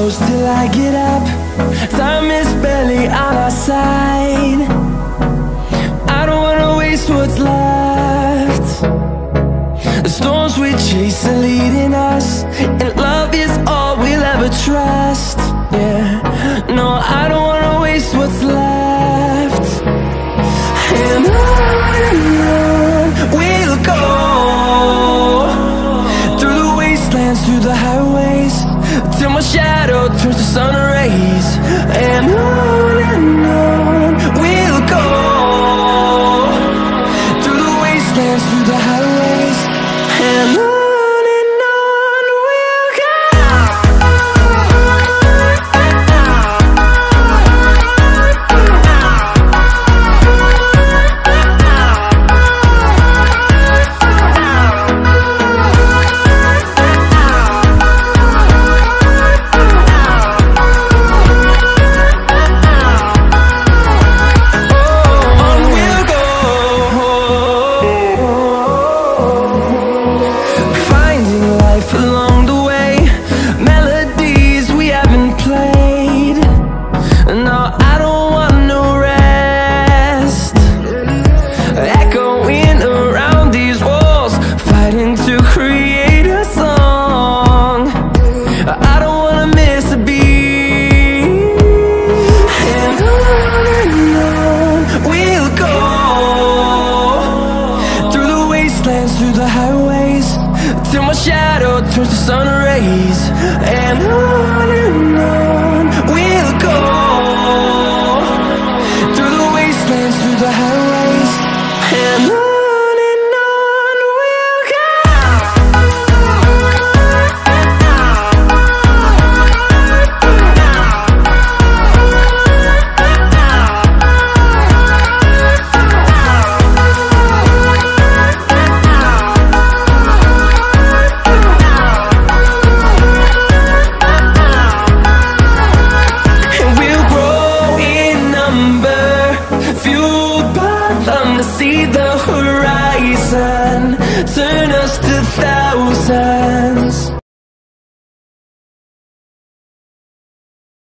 close till I get up. Time is barely on our side. I don't wanna waste what's left. The storms we chase are leading us, and love is all we'll ever trust. Yeah, no, I don't wanna waste what's left. And on we'll go, through the wastelands, through the highways, till my shadow turns to sun rays. And on we'll go, through the wastelands, through the highways, and on we'll go. Along the way, melodies we haven't played. No, I don't want no rest. Echoing around these walls, fighting to create a song. I don't wanna miss a beat. And on we'll go, through the wastelands, through the highways, till my shadow turns to sun rays. And on we'll go, through the wastelands, through the highways, and on we'll go. See the horizon, turn us to thousands.